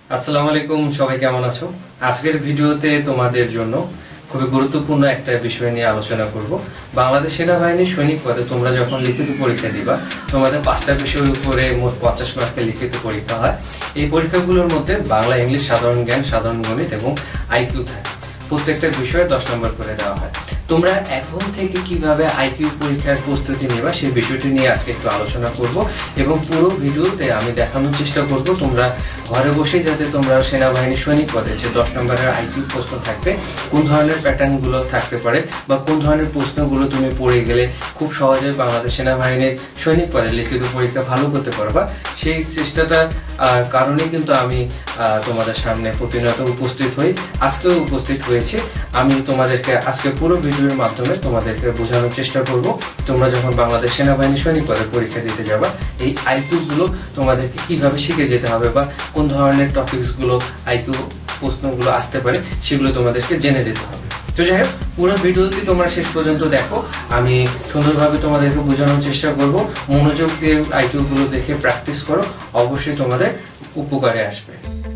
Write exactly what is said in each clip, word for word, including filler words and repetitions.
আসসালামু আলাইকুম, সবাই কেমন আছো? আজকের ভিডিওতে তোমাদের জন্য খুবই গুরুত্বপূর্ণ একটা বিষয় নিয়ে আলোচনা করব। বাংলাদেশ সেনাবাহিনীর সৈনিক পদে তোমরা যখন লিখিত পরীক্ষা দিবা, তোমাদের পাঁচটা বিষয়ের উপরে মোট পঞ্চাশ মার্কের লিখিত পরীক্ষা হয়। এই পরীক্ষাগুলোর মধ্যে বাংলা, ইংলিশ, সাধারণ জ্ঞান, সাধারণ গণিত এবং আইকিউ থাকে। প্রত্যেকটা বিষয়ে দশ নম্বর করে দেওয়া হয়। তোমরা এখন থেকে কিভাবে আইকিউ পরীক্ষার প্রস্তুতি নেবা সেই বিষয়টি নিয়ে আজকে একটু আলোচনা করব এবং পুরো ভিডিওতে আমি দেখানোর চেষ্টা করব তোমরা ঘরে বসে যাতে তোমরা সেনাবাহিনীর সৈনিক পদে যে দশ নম্বরের আইকিউ প্রশ্ন থাকবে, কোন ধরনের প্যাটার্নগুলো থাকতে পারে বা কোন ধরনের প্রশ্নগুলো তুমি পড়ে গেলে খুব সহজে বাংলাদেশ সেনাবাহিনীর সৈনিক পদে লিখিত পরীক্ষা ভালো করতে পারবা, সেই চেষ্টাটার কারণে কিন্তু আমি তোমাদের সামনে প্রতিনিয়ত উপস্থিত হই। আজকেও উপস্থিত হয়েছি। আমি তোমাদেরকে আজকে পুরো ভিডিওর মাধ্যমে তোমাদেরকে বোঝানোর চেষ্টা করব তোমরা যখন বাংলাদেশ সেনাবাহিনীর সৈনিক পদে পরীক্ষা দিতে যাবা এই আইকিউগুলো তোমাদেরকে কিভাবে শিখে যেতে হবে বা কোন ধরনের টপিকসগুলো আইকিউ প্রশ্নগুলো আসতে পারে সেগুলো তোমাদেরকে জেনে যেতে হবে। তো যাই হোক, পুরো ভিডিওটি তোমরা শেষ পর্যন্ত দেখো। আমি সুন্দরভাবে তোমাদেরকে বোঝানোর চেষ্টা করব। মনোযোগ দিয়ে আইকিউগুলো দেখে প্র্যাকটিস করো, অবশ্যই তোমাদের উপকারে আসবে।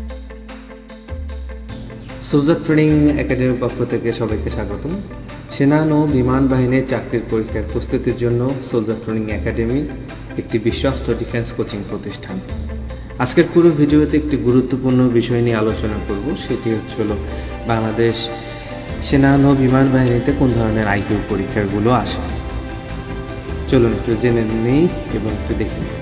সোলজার ট্রেনিং একাডেমির পক্ষ থেকে সবাইকে স্বাগতম। সেনা নৌ বিমান বাহিনীর চাকরির পরীক্ষার প্রস্তুতির জন্য সোলজার ট্রেনিং একাডেমি একটি বিশ্বস্ত ডিফেন্স কোচিং প্রতিষ্ঠান। আজকের পুরো ভিডিওতে একটি গুরুত্বপূর্ণ বিষয় নিয়ে আলোচনা করব, সেটি হচ্ছে হলো বাংলাদেশ সেনা নৌ বিমান বাহিনীতে কোন ধরনের আইকিউ পরীক্ষাগুলো আসে। চলুন একটু জেনে নেই এবং একটু দেখে নিই।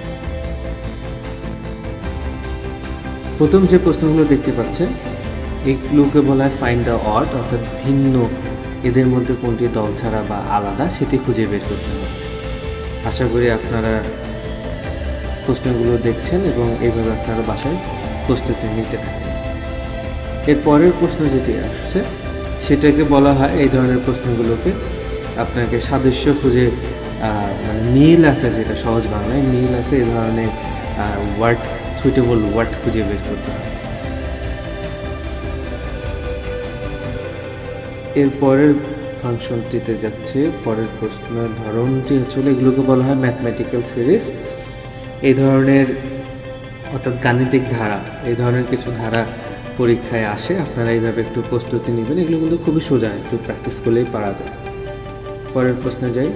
প্রথম যে প্রশ্নগুলো দেখতে পাচ্ছেন এগুলোকে বলা হয় ফাইন্ড দ্য অড, অর্থাৎ ভিন্ন এদের মধ্যে কোনটি দল ছাড়া বা আলাদা সেটি খুঁজে বের করতে হবে। আশা করি আপনারা প্রশ্নগুলো দেখছেন এবং এইভাবে আপনারা বাসায় প্রস্তুতি নিতে থাকেন। এর পরের প্রশ্ন যেটি আসছে সেটাকে বলা হয়, এই ধরনের প্রশ্নগুলোকে আপনাকে সাদৃশ্য খুঁজে মানে মিল আছে, যেটা সহজ বাংলায় মিল আছে, এই ধরনের ওয়ার্ড সুইটেবল ওয়ার্ড খুঁজে বের করতে হবে। এর পরের ফাংশনটিতে যাচ্ছে, পরের প্রশ্নের ধরনটি হচ্ছে এগুলোকে বলা হয় ম্যাথমেটিক্যাল সিরিজ। এই ধরনের অর্থাৎ গাণিতিক ধারা, এই ধরনের কিছু ধারা পরীক্ষায় আসে। আপনারা এইভাবে একটু প্রস্তুতি নেবেন, এগুলো কিন্তু খুবই সোজা, একটু প্র্যাকটিস করলেই পারা যায়। পরের প্রশ্নে যাই।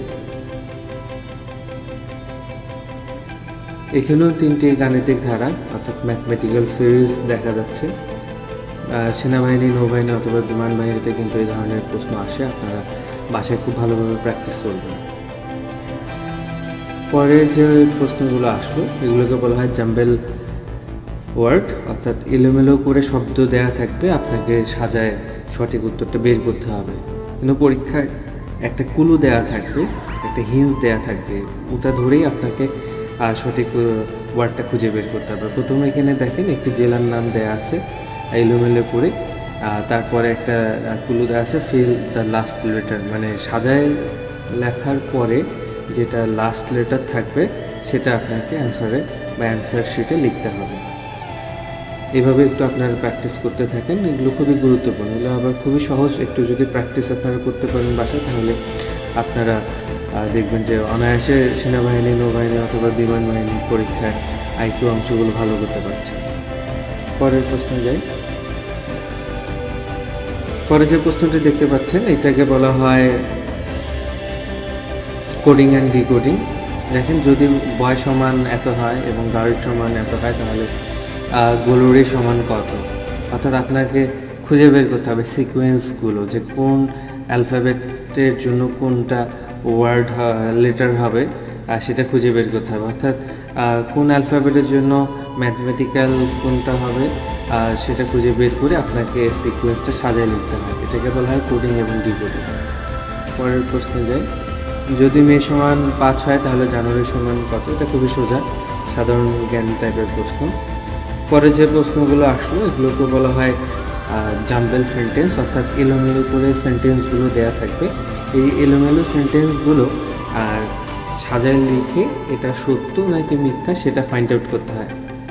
এখানেও তিনটি গাণিতিক ধারা অর্থাৎ ম্যাথমেটিক্যাল সিরিজ দেখা যাচ্ছে। সেনাবাহিনী, নৌবাহিনী অথবা বিমান বাহিনীতে কিন্তু এই ধরনের প্রশ্ন আসে। আপনারা বাসায় খুব ভালোভাবে প্র্যাকটিস করবেন। পরের যে প্রশ্নগুলো আসলো এগুলোকে বলা হয় জাম্বেল ওয়ার্ড, অর্থাৎ এলোমেলো করে শব্দ দেয়া থাকবে, আপনাকে সাজায় সঠিক উত্তরটা বের করতে হবে। কিন্তু পরীক্ষায় একটা কুলু দেয়া থাকবে, একটা হিন্স দেয়া থাকবে, ওটা ধরেই আপনাকে সঠিক ওয়ার্ডটা খুঁজে বের করতে হবে। প্রথমে এখানে দেখেন একটি জেলার নাম দেয়া আছে এলোমেলো করে, তারপরে একটা কুলু দেওয়া আছে ফিল দ্য লাস্ট লেটার, মানে সাজায় লেখার পরে যেটা লাস্ট লেটার থাকবে সেটা আপনাকে অ্যান্সারে বা অ্যান্সার শিটে লিখতে হবে। এভাবে একটু আপনারা প্র্যাকটিস করতে থাকেন, এগুলো খুবই গুরুত্বপূর্ণ। এগুলো আবার খুবই সহজ, একটু যদি প্র্যাকটিস আপনারা করতে পারেন বাসায় তাহলে আপনারা দেখবেন যে অনায়াসে সেনাবাহিনী, নৌবাহিনী অথবা বিমান বাহিনীর পরীক্ষায় আইকিউ অংশগুলো ভালো করতে পারছেন। পরের প্রশ্নে যাই। পরে যে প্রশ্নটি দেখতে পাচ্ছেন এটাকে বলা হয় কোডিং অ্যান্ড ডিকোডিং। দেখেন, যদি বয় সমান এত হয় এবং গার্ড সমান এত হয় তাহলে গোলরি সমান কত, অর্থাৎ আপনাকে খুঁজে বের করতে হবে সিকোয়েন্সগুলো, যে কোন অ্যালফাবেটের জন্য কোনটা ওয়ার্ড লেটার হবে সেটা খুঁজে বের করতে হবে, অর্থাৎ কোন অ্যালফাবেটের জন্য ম্যাথমেটিক্যাল কোনটা হবে সেটা খুঁজে বের করে আপনাকে সিকোয়েন্সটা সাজায় লিখতে হবে। এটাকে বলা হয় কোডিং এবং ডিকোডিং। পরের প্রশ্নে যাই। যদি মে সমান পাঁচ হয় তাহলে জানুয়ারি সমান কত? এটা খুবই সোজা, সাধারণ জ্ঞান টাইপের প্রশ্ন। পরে যে প্রশ্নগুলো আসলো এগুলোকে বলা হয় জাম্বেল সেন্টেন্স, অর্থাৎ এলোমেলো করে সেন্টেন্সগুলো দেয়া থাকবে। এই এলোমেলো সেন্টেন্সগুলো আর সাজায় লিখে এটা সত্য নাকি মিথ্যা সেটা ফাইন্ড আউট করতে হয়।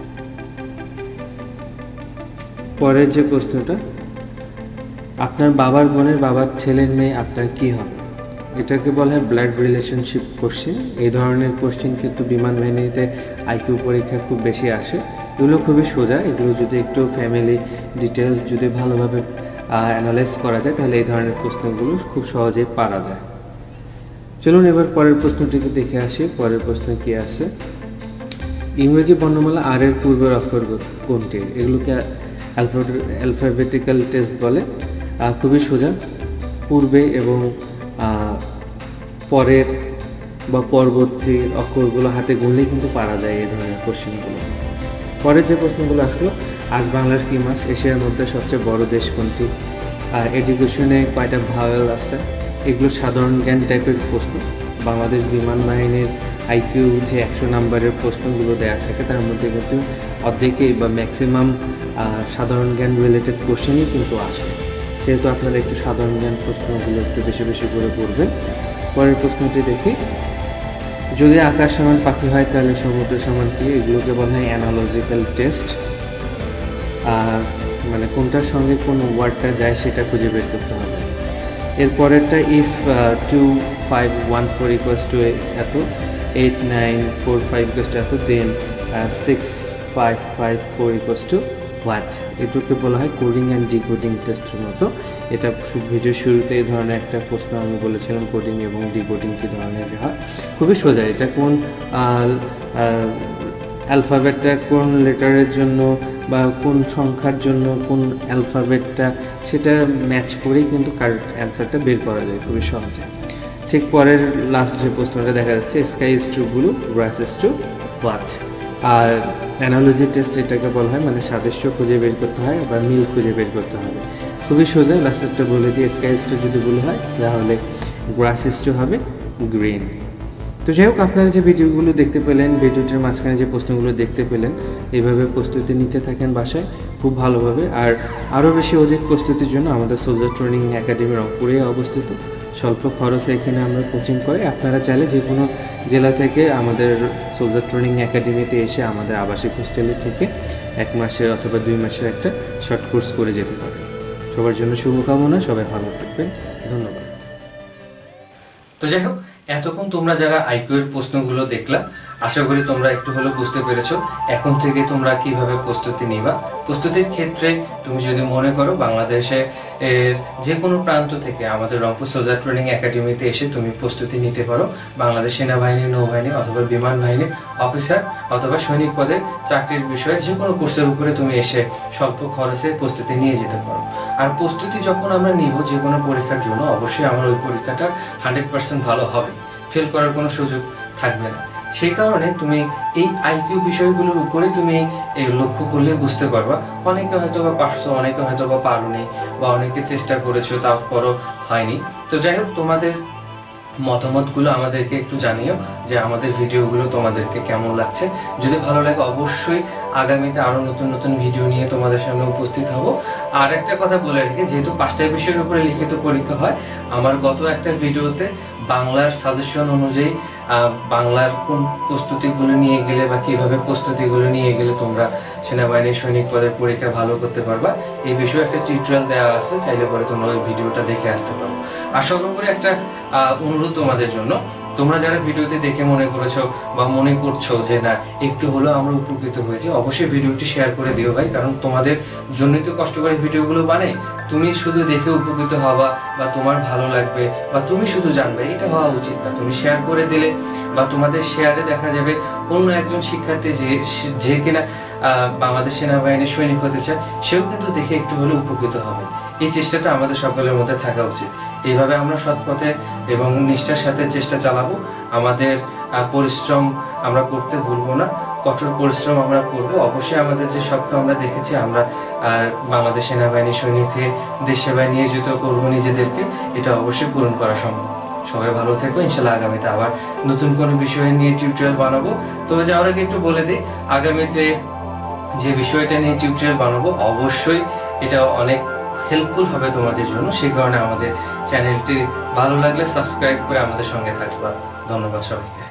পরের যে প্রশ্নটা, আপনার বাবার বোনের বাবার ছেলের মেয়ে আপনার কি হবে? এটাকে বলা হয় ব্লাড রিলেশনশিপ কোশ্চেন। এই ধরনের কোশ্চেন কিন্তু বিমান বাহিনীতে আইকিউ পরীক্ষা খুব বেশি আসে। এগুলো খুবই সোজা। এগুলো যদি একটু ফ্যামিলি ডিটেলস যদি ভালোভাবে অ্যানালাইজ করা যায় তাহলে এই ধরনের প্রশ্নগুলো খুব সহজেই পারা যায়। চলুন এবার পরের প্রশ্নটিকে দেখে আসি। পরের প্রশ্ন কি আছে, ইংরেজি বর্ণমালা আর এর পূর্বের অক্ষর কোনটি? এগুলোকে অ্যালফাবেটিক্যাল টেস্ট বলে। খুবই সোজা, পূর্বে এবং পরের বা পরবর্তী অক্ষরগুলো হাতে গুনলেই কিন্তু পারা যায় এই ধরনের কোশ্চেনগুলো। পরের যে প্রশ্নগুলো আসলো, আজ বাংলার কি মাস? এশিয়ার মধ্যে সবচেয়ে বড় দেশ কোনটি? এডুকেশনে কয়টা ভাওয়েল আছে? এগুলো সাধারণ জ্ঞান টাইপের প্রশ্ন। বাংলাদেশ বিমান বাহিনীর আইকিউ যে একশো নাম্বারের প্রশ্নগুলো দেওয়া থাকে তার মধ্যে কিন্তু অর্ধেকেই বা ম্যাক্সিমাম সাধারণ জ্ঞান রিলেটেড কোশ্চেনই কিন্তু আসে। সেহেতু আপনারা একটু সাধারণ জ্ঞান প্রশ্নগুলো একটু বেশি বেশি করে পড়বেন। পরের প্রশ্নটি দেখি, যদি আকাশ সমান পাখি হয় তাহলে সমুদ্র সমান কি? এগুলোকে বলা হয় অ্যানালজিক্যাল টেস্ট। আর মানে কোনটার সঙ্গে কোন ওয়ার্ডটা যায় সেটা খুঁজে বের করতে হবে। এরপরেরটা, if two five one four equals to এত, eight nine four five equals to এত, then six five five four equals to what? এটুকে বলা হয় কোডিং অ্যান্ড ডিকোডিং টেস্টের মতো। এটা ভিডিও শুরুতে এই ধরনের একটা প্রশ্ন আমি বলেছিলাম, কোডিং এবং ডিকোডিং কী ধরনের হয়। খুবই সোজা, এটা কোন অ্যালফাবেটটা কোন লেটারের জন্য বা কোন সংখ্যার জন্য কোন অ্যালফাবেটটা সেটা ম্যাচ করেই কিন্তু কারেক্ট অ্যান্সারটা বের করা যায় খুবই সহজে। ঠিক পরের লাস্ট যে প্রশ্নটা দেখা যাচ্ছে, sky is to blue, grass is to what? আর অ্যানালজি টেস্ট এটাকে বলা হয়, মানে সাদৃশ্য খুঁজে বের করতে হয় বা মিল খুঁজে বের করতে হবে। খুবই সোজা, লাস্টেরটা বলে দিয়ে, স্কাই ইজ টু যদি ব্লু হয় তাহলে গ্রাস ইজ টু হবে গ্রিন। তো যাই হোক, আপনারা যে ভিডিওগুলো দেখতে পেলেন, ভিডিওটির মাঝখানে যে প্রশ্নগুলো দেখতে পেলেন, এইভাবে প্রস্তুতি নিতে থাকেন বাসায় খুব ভালোভাবে। আর আরও বেশি অধিক প্রস্তুতির জন্য আমাদের সোলজার ট্রেনিং একাডেমি রংপুরে অবস্থিত। স্বল্প খরচে এখানে আমরা কোচিং করে, আপনারা চাইলে যে কোনো জেলা থেকে আমাদের সোলজার ট্রেনিং একাডেমিতে এসে আমাদের আবাসিক হোস্টেলে থেকে এক মাসের অথবা দুই মাসের একটা শর্ট কোর্স করে যেতে পারেন। সবার জন্য শুভকামনা, সবাই ভালো থাকবেন, ধন্যবাদ। তো যাই হোক, এতক্ষণ তোমরা যারা আইকিউ এর প্রশ্নগুলো দেখলা, আশা করি তোমরা একটু হলেও বুঝতে পেরেছো এখন থেকে তোমরা কিভাবে প্রস্তুতি নিবা। প্রস্তুতির ক্ষেত্রে তুমি যদি মনে করো বাংলাদেশে এর যে কোনো প্রান্ত থেকে আমাদের রংপুর সোলজার ট্রেনিং একাডেমিতে এসে তুমি প্রস্তুতি নিতে পারো। বাংলাদেশ সেনাবাহিনী, নৌবাহিনী অথবা বিমান বাহিনীর অফিসার অথবা সৈনিক পদে চাকরির বিষয়ে যে কোনো কোর্সের উপরে তুমি এসে স্বল্প খরচে প্রস্তুতি নিয়ে যেতে পারো। আর প্রস্তুতি যখন আমরা নিব যে কোনো পরীক্ষার জন্য, অবশ্যই আমার ওই পরীক্ষাটা হান্ড্রেড পার্সেন্ট ভালো হবে, ফেল করার কোনো সুযোগ থাকবে না। সেই কারণে তুমি এই আইকিউ বিষয়গুলোর উপরে তুমি এই লক্ষ্য করলে বুঝতে পারবা। অনেকে হয়তো বা পারছো, অনেকে হয়তো বা পারোনি, বা অনেকে চেষ্টা করেছো তারপরও হয়নি। তো যাই হোক, তোমাদের মতামতগুলো আমাদেরকে একটু জানিও যে আমাদের ভিডিওগুলো তোমাদেরকে কেমন লাগছে। যদি ভালো লাগে অবশ্যই আগামীতে আরো নতুন নতুন ভিডিও নিয়ে তোমাদের সামনে উপস্থিত হব। আর একটা কথা বলে রেখে, যেহেতু পাঁচটা বিষয়ের উপরে লিখিত পরীক্ষা হয়, আমার গত একটা ভিডিওতে বাংলার সাজেশন অনুযায়ী বাংলার কোন প্রস্তুতিগুলো নিয়ে গেলে বা কিভাবে প্রস্তুতিগুলো নিয়ে গেলে তোমরা সেনাবাহিনীর সৈনিক পদের পরীক্ষা ভালো করতে পারবা, এই বিষয়ে একটা টিউটোরিয়াল দেওয়া আছে, চাইলে পরে তোমরা ওই ভিডিওটা দেখে আসতে পারো। আর সর্বোপরি একটা অনুরোধ তোমাদের জন্য, তোমরা যারা ভিডিওতে দেখে মনে করেছো বা মনে করছো যে না একটু হলেও আমরা উপকৃত হয়েছি, অবশ্যই ভিডিওটি শেয়ার করে দিও ভাই। কারণ তোমাদের জন্যই তো কষ্ট করে ভিডিওগুলো বানাই। তুমি শুধু দেখে উপকৃত হবা বা তোমার ভালো লাগবে বা তুমি শুধু জানবে, এটা হওয়া উচিত না। তুমি শেয়ার করে দিলে বা তোমাদের শেয়ারে দেখা যাবে অন্য একজন শিক্ষার্থী যে যে কিনা বাংলাদেশ সেনাবাহিনীর সৈনিক হতে চায়, সেও কিন্তু দেখে একটু হলেও উপকৃত হবে। এই চেষ্টাটা আমাদের সকলের মধ্যে থাকা উচিত। এইভাবে আমরা সৎ পথে এবং নিষ্ঠার সাথে চেষ্টা চালাবো। আমাদের পরিশ্রম আমরা করতে ভুলবো না, কঠোর পরিশ্রম আমরা করব। অবশ্যই আমাদের যে স্বপ্ন আমরা দেখেছি, আমরা বাংলাদেশ সেনাবাহিনী সৈনিককে দেশ সেবায় নিয়োজিত করবো নিজেদেরকে, এটা অবশ্যই পূরণ করা সম্ভব। সবাই ভালো থাকবো। ইনশাল্লাহ আগামীতে আবার নতুন কোনো বিষয় নিয়ে টিউটোরিয়াল বানাবো। তবে যাওয়ার আগে একটু বলে দিই, আগামীতে যে বিষয়টা নিয়ে টিউটোরিয়াল বানাবো অবশ্যই এটা অনেক হেল্পফুল হবে তোমাদের জন্য। সেই কারণে আমাদের চ্যানেলটি ভালো লাগলে সাবস্ক্রাইব করে আমাদের সঙ্গে থাকবা। ধন্যবাদ সবাইকে।